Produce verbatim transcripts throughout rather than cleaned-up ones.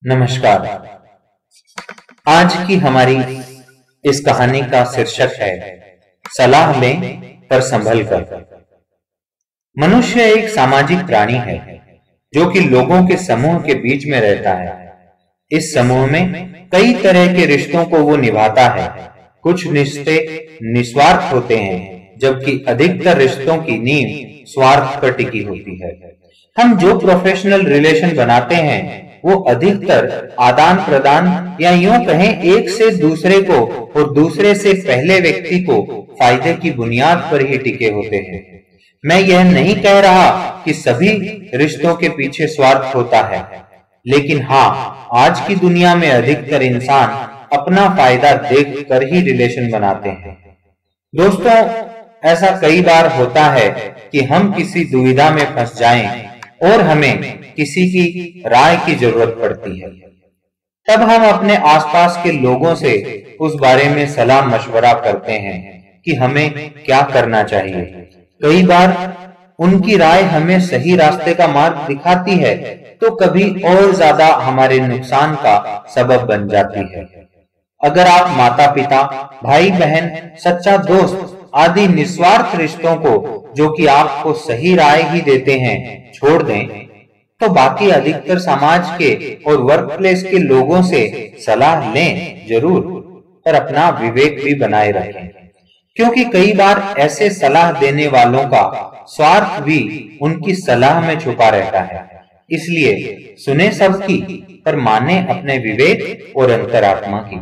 नमस्कार। आज की हमारी इस कहानी का शीर्षक है सलाह लें पर संभल कर। मनुष्य एक सामाजिक प्राणी है जो कि लोगों के समूह के बीच में रहता है। इस समूह में कई तरह के रिश्तों को वो निभाता है। कुछ रिश्ते निस्वार्थ होते हैं जबकि अधिकतर रिश्तों की नींव स्वार्थ पर टिकी होती है। हम जो प्रोफेशनल रिलेशन बनाते हैं वो अधिकतर आदान प्रदान या यूं कहें एक से दूसरे को और दूसरे से पहले व्यक्ति को फायदे की बुनियाद पर ही टिके होते हैं। मैं यह नहीं कह रहा कि सभी रिश्तों के पीछे स्वार्थ होता है, लेकिन हाँ, आज की दुनिया में अधिकतर इंसान अपना फायदा देख कर ही रिलेशन बनाते हैं। दोस्तों, ऐसा कई बार होता है कि हम किसी दुविधा में फंस जाएं और हमें किसी की राय की जरूरत पड़ती है। तब हम अपने आसपास के लोगों से उस बारे में सलाह मशवरा करते हैं कि हमें क्या करना चाहिए। कई बार उनकी राय हमें सही रास्ते का मार्ग दिखाती है तो कभी और ज्यादा हमारे नुकसान का सबब बन जाती है। अगर आप माता पिता, भाई बहन, सच्चा दोस्त आदि निस्वार्थ रिश्तों को जो कि आपको सही राय ही देते हैं छोड़ दें, तो बाकी अधिकतर समाज के और वर्क प्लेस के लोगों से सलाह लें जरूर, पर अपना विवेक भी बनाए रखें, क्योंकि कई बार ऐसे सलाह देने वालों का स्वार्थ भी उनकी सलाह में छुपा रहता है। इसलिए सुने सबकी पर माने अपने विवेक और अंतरात्मा की।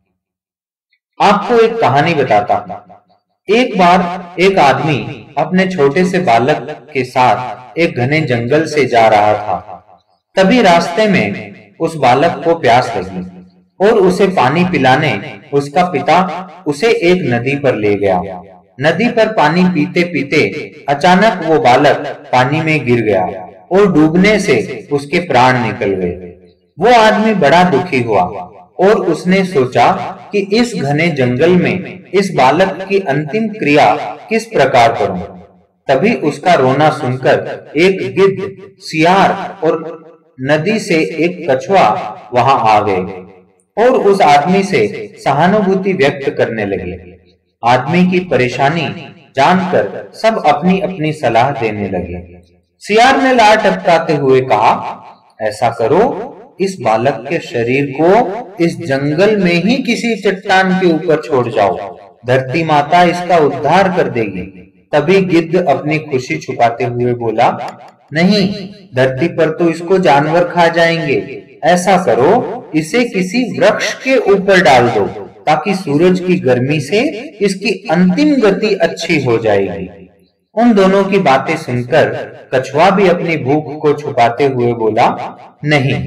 आपको एक कहानी बताता हूं। एक बार एक आदमी अपने छोटे से बालक के साथ एक घने जंगल से जा रहा था। तभी रास्ते में उस बालक को प्यास लगी और उसे पानी पिलाने उसका पिता उसे एक नदी पर ले गया। नदी पर पानी पीते पीते अचानक वो बालक पानी में गिर गया और डूबने से उसके प्राण निकल गए। वो आदमी बड़ा दुखी हुआ और उसने सोचा कि इस घने जंगल में इस बालक की अंतिम क्रिया किस प्रकार करूं। तभी उसका रोना सुनकर एक गिद्ध, सियार और नदी से एक कछुआ वहां आ गए और उस आदमी से सहानुभूति व्यक्त करने लगे। आदमी की परेशानी जानकर सब अपनी अपनी सलाह देने लगे। सियार ने लार टपकाते हुए कहा, ऐसा करो, इस बालक के शरीर को इस जंगल में ही किसी चट्टान के ऊपर छोड़ जाओ, धरती माता इसका उद्धार कर देगी। तभी गिद्ध अपनी खुशी छुपाते हुए बोला, नहीं, धरती पर तो इसको जानवर खा जाएंगे। ऐसा करो, इसे किसी वृक्ष के ऊपर डाल दो ताकि सूरज की गर्मी से इसकी अंतिम गति अच्छी हो जाएगी। उन दोनों की बातें सुनकर कछुआ भी अपनी भूख को छुपाते हुए बोला, नहीं,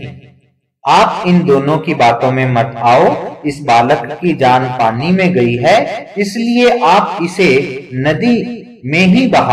आप इन दोनों की बातों में मत आओ। इस बालक की जान पानी में गई है, इसलिए आप इसे नदी में ही बहा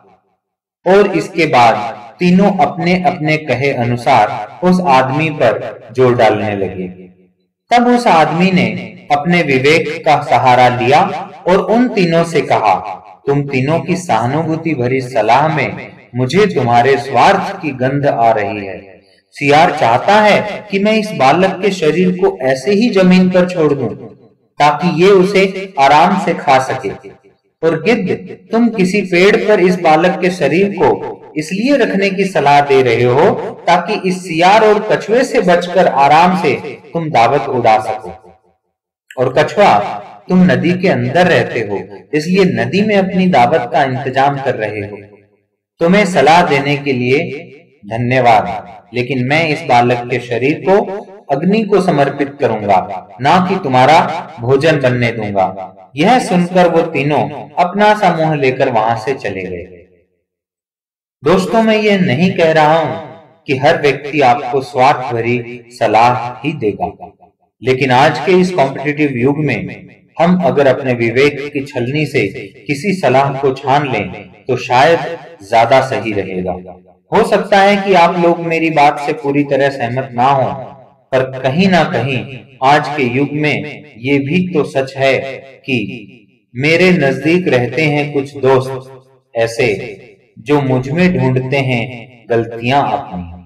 दो। और इसके बाद तीनों अपने अपने कहे अनुसार उस आदमी पर जोर डालने लगे। तब उस आदमी ने अपने विवेक का सहारा लिया और उन तीनों से कहा, तुम तीनों की सहानुभूति भरी सलाह में मुझे तुम्हारे स्वार्थ की गंध आ रही है। सियार चाहता है कि मैं इस बालक के शरीर को ऐसे ही जमीन पर छोड़ दूं ताकि ये उसे आराम से खा सके, और गिद्ध, तुम किसी पेड़ पर इस बालक के शरीर को इसलिए रखने की सलाह दे रहे हो ताकि इस सियार और कछुए से बचकर आराम से तुम दावत उड़ा सको। और कछुआ, तुम नदी के अंदर रहते हो, इसलिए नदी में अपनी दावत का इंतजाम कर रहे हो। तुम्हें सलाह देने के लिए धन्यवाद, लेकिन मैं इस बालक के शरीर को अग्नि को समर्पित करूंगा, ना कि तुम्हारा भोजन बनने दूंगा। यह सुनकर वो तीनों अपना सा मुंह लेकर वहां से चले गए। दोस्तों, मैं ये नहीं कह रहा हूं कि हर व्यक्ति आपको स्वार्थ भरी सलाह ही देगा, लेकिन आज के इस कॉम्पिटिटिव युग में हम अगर अपने विवेक की छलनी से किसी सलाह को छान लें तो शायद ज्यादा सही रहेगा। हो सकता है कि आप लोग मेरी बात से पूरी तरह सहमत ना हो, पर कहीं ना कहीं आज के युग में ये भी तो सच है कि मेरे नजदीक रहते हैं कुछ दोस्त ऐसे जो मुझ में ढूंढते हैं गलतियां अपनी।